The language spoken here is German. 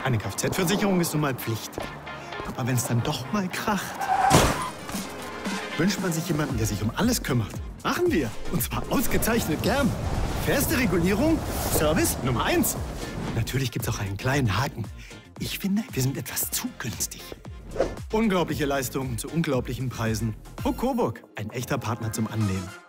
Eine Kfz-Versicherung ist nun mal Pflicht. Aber wenn es dann doch mal kracht, wünscht man sich jemanden, der sich um alles kümmert. Machen wir. Und zwar ausgezeichnet gern. Fairste Regulierung, Service Nummer 1. Natürlich gibt's auch einen kleinen Haken. Ich finde, wir sind etwas zu günstig. Unglaubliche Leistungen zu unglaublichen Preisen. Coburg, ein echter Partner zum Annehmen.